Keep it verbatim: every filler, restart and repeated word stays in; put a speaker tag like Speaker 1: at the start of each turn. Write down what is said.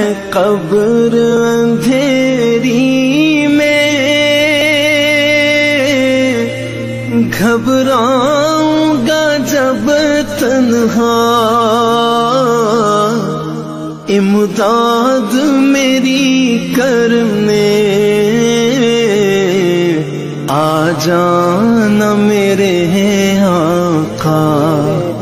Speaker 1: कब्र अंधेरी में घबराऊंगा जब तन्हा, इमदाद मेरी करने आ जाना मेरे आका।